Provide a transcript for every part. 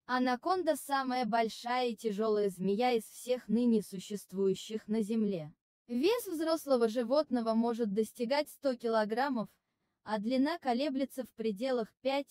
Анаконда – самая большая и тяжелая змея из всех ныне существующих на Земле. Вес взрослого животного может достигать 100 килограммов, а длина колеблется в пределах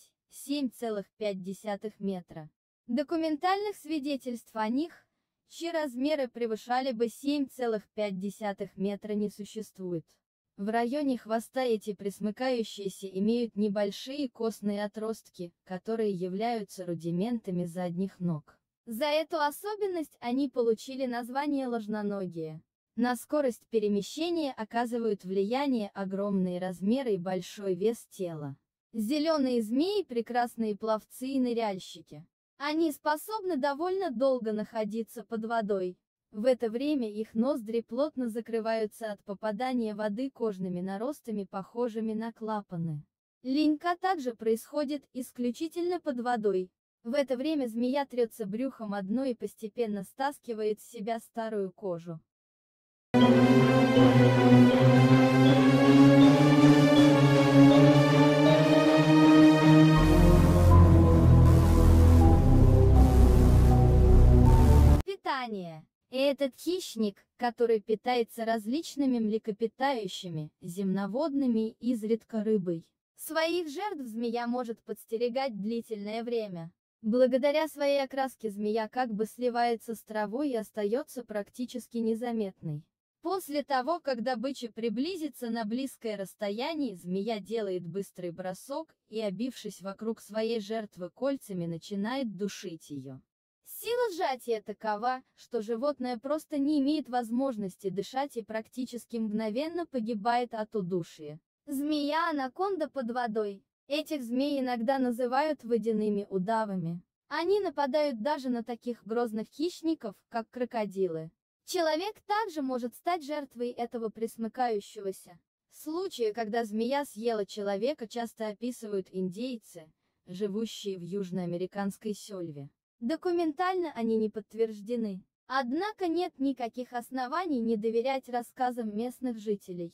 5–7,5 метра. Документальных свидетельств о них, чьи размеры превышали бы 7,5 метра, не существует. В районе хвоста эти пресмыкающиеся имеют небольшие костные отростки, которые являются рудиментами задних ног. За эту особенность они получили название ложноногие. На скорость перемещения оказывают влияние огромные размеры и большой вес тела. Зеленые змеи – прекрасные пловцы и ныряльщики. Они способны довольно долго находиться под водой. В это время их ноздри плотно закрываются от попадания воды кожными наростами, похожими на клапаны. Линька также происходит исключительно под водой. В это время змея трется брюхом о дно и постепенно стаскивает с себя старую кожу. Питание. Этот хищник, который питается различными млекопитающими, земноводными и изредка рыбой. Своих жертв змея может подстерегать длительное время. Благодаря своей окраске змея как бы сливается с травой и остается практически незаметной. После того, как добыча приблизится на близкое расстояние, змея делает быстрый бросок и, обвившись вокруг своей жертвы кольцами, начинает душить ее. Сила сжатия такова, что животное просто не имеет возможности дышать и практически мгновенно погибает от удушья. Змея-анаконда под водой. Этих змей иногда называют водяными удавами. Они нападают даже на таких грозных хищников, как крокодилы. Человек также может стать жертвой этого пресмыкающегося. Случаи, когда змея съела человека, часто описывают индейцы, живущие в южноамериканской сельве. Документально они не подтверждены. Однако нет никаких оснований не доверять рассказам местных жителей.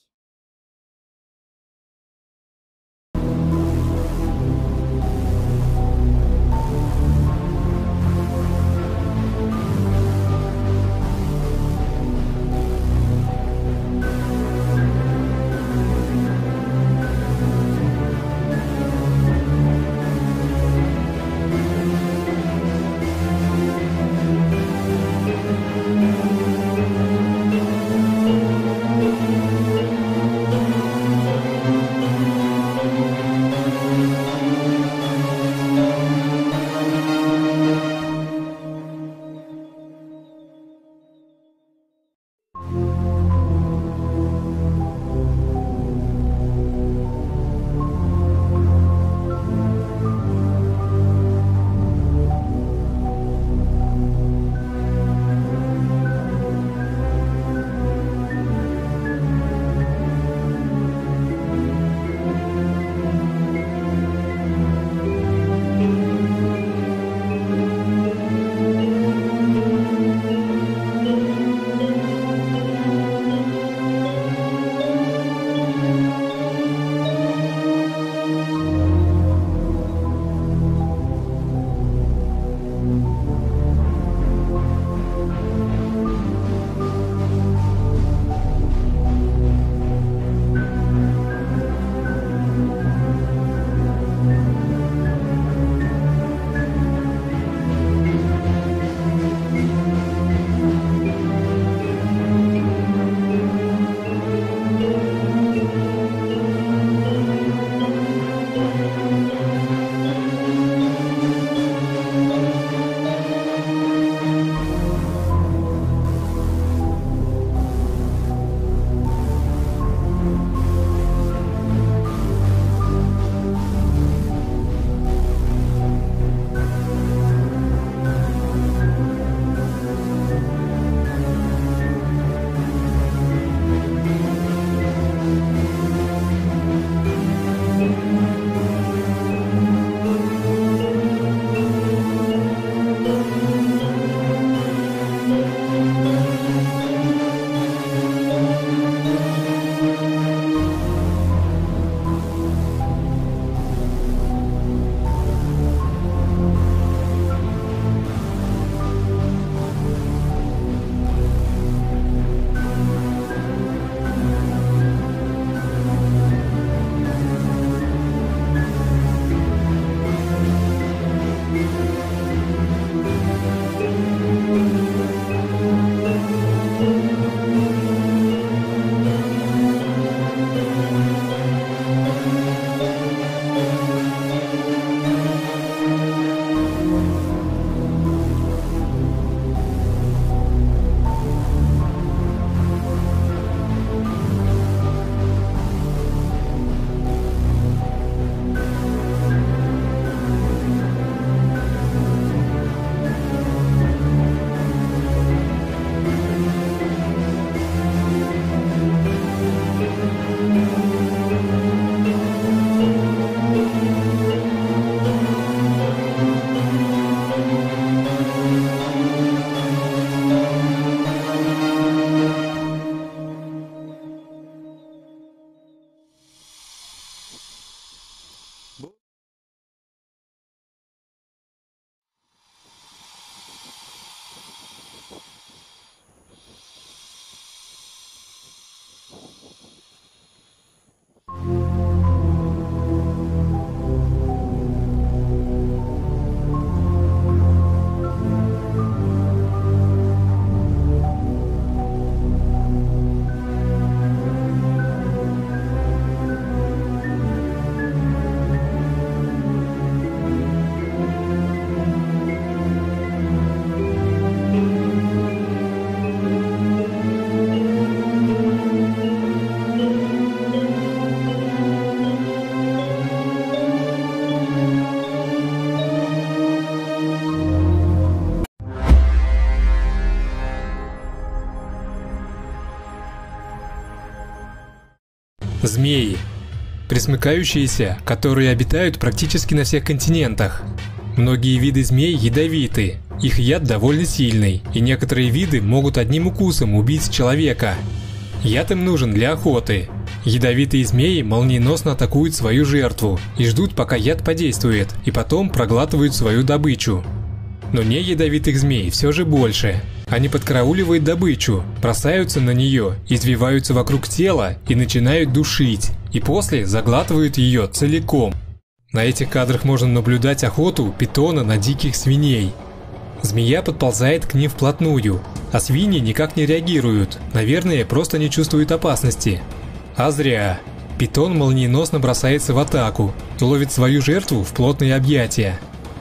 Змеи. Пресмыкающиеся, которые обитают практически на всех континентах. Многие виды змей ядовиты, их яд довольно сильный, и некоторые виды могут одним укусом убить человека. Яд им нужен для охоты. Ядовитые змеи молниеносно атакуют свою жертву и ждут, пока яд подействует, и потом проглатывают свою добычу. Но не ядовитых змей все же больше. Они подкарауливают добычу, бросаются на нее, извиваются вокруг тела и начинают душить, и после заглатывают ее целиком. На этих кадрах можно наблюдать охоту питона на диких свиней. Змея подползает к ним вплотную, а свиньи никак не реагируют, наверное, просто не чувствуют опасности. А зря. Питон молниеносно бросается в атаку и ловит свою жертву в плотные объятия.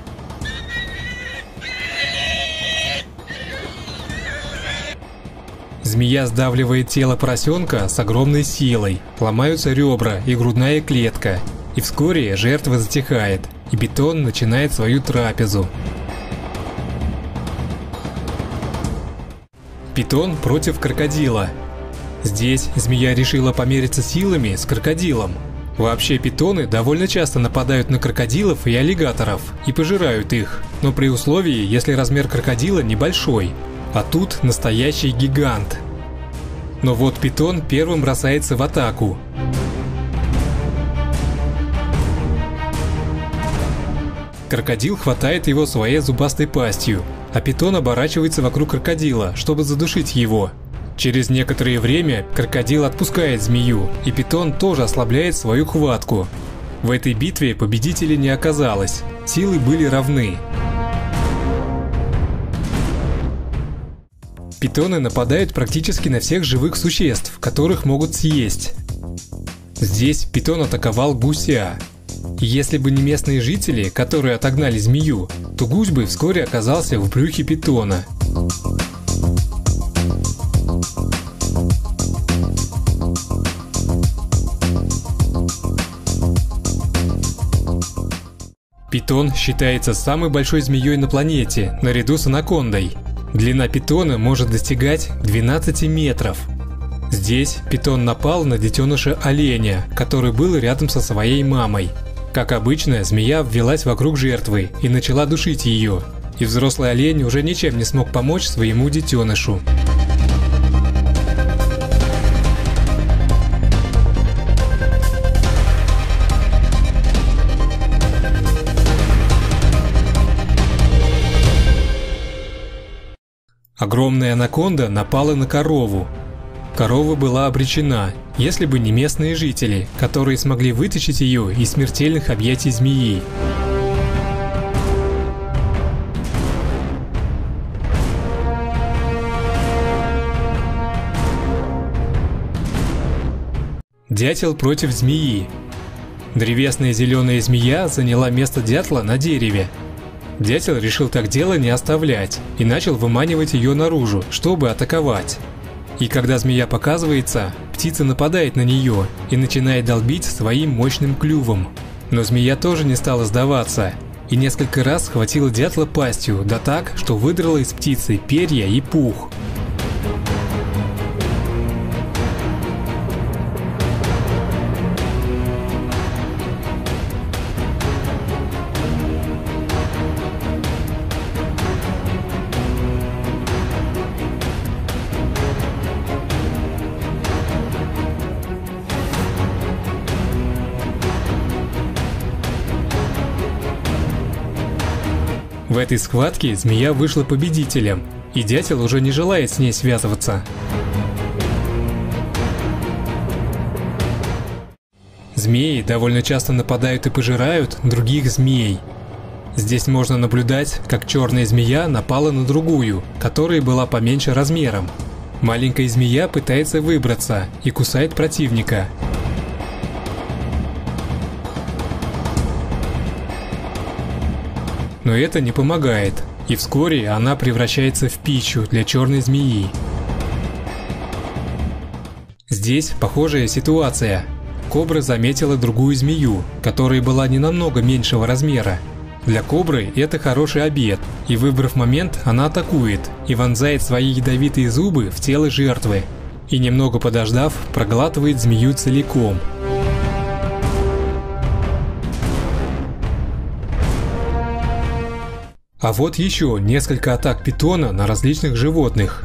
Змея сдавливает тело поросенка с огромной силой, ломаются ребра и грудная клетка, и вскоре жертва затихает, и питон начинает свою трапезу. Питон против крокодила. Здесь змея решила помериться силами с крокодилом. Вообще питоны довольно часто нападают на крокодилов и аллигаторов и пожирают их, но при условии, если размер крокодила небольшой. А тут настоящий гигант. Но вот питон первым бросается в атаку. Крокодил хватает его своей зубастой пастью, а питон оборачивается вокруг крокодила, чтобы задушить его. Через некоторое время крокодил отпускает змею, и питон тоже ослабляет свою хватку. В этой битве победителей не оказалось, силы были равны. Питоны нападают практически на всех живых существ, которых могут съесть. Здесь питон атаковал гуся. И если бы не местные жители, которые отогнали змею, то гусь бы вскоре оказался в брюхе питона. Питон считается самой большой змеей на планете, наряду с анакондой. Длина питона может достигать 12 метров. Здесь питон напал на детеныша оленя, который был рядом со своей мамой. Как обычно, змея ввелась вокруг жертвы и начала душить ее, и взрослый олень уже ничем не смог помочь своему детенышу. Огромная анаконда напала на корову. Корова была обречена, если бы не местные жители, которые смогли вытащить ее из смертельных объятий змеи. Дятел против змеи. Древесная зеленая змея заняла место дятла на дереве. Дятел решил так дело не оставлять и начал выманивать ее наружу, чтобы атаковать. И когда змея показывается, птица нападает на нее и начинает долбить своим мощным клювом. Но змея тоже не стала сдаваться и несколько раз схватила дятла пастью, да так, что выдрала из птицы перья и пух. В этой схватке змея вышла победителем, и дятел уже не желает с ней связываться. Змеи довольно часто нападают и пожирают других змей. Здесь можно наблюдать, как черная змея напала на другую, которая была поменьше размером. Маленькая змея пытается выбраться и кусает противника. Но это не помогает, и вскоре она превращается в пищу для черной змеи. Здесь похожая ситуация. Кобра заметила другую змею, которая была не намного меньшего размера. Для кобры это хороший обед, и выбрав момент, она атакует и вонзает свои ядовитые зубы в тело жертвы. и, немного подождав, проглатывает змею целиком. А вот еще несколько атак питона на различных животных.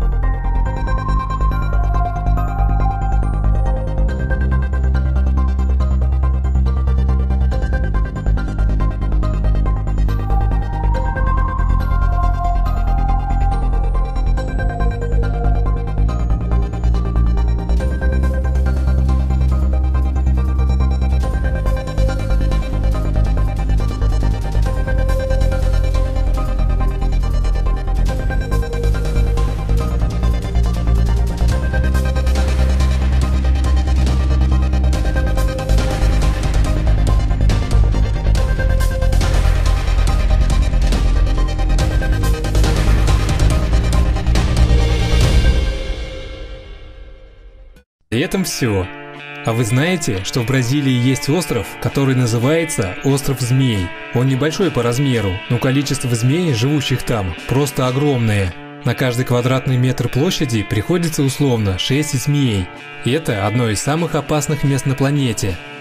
На этом все. А вы знаете, что в Бразилии есть остров, который называется Остров Змей? Он небольшой по размеру, но количество змей, живущих там, просто огромное. На каждый квадратный метр площади приходится условно 6 змей. И это одно из самых опасных мест на планете.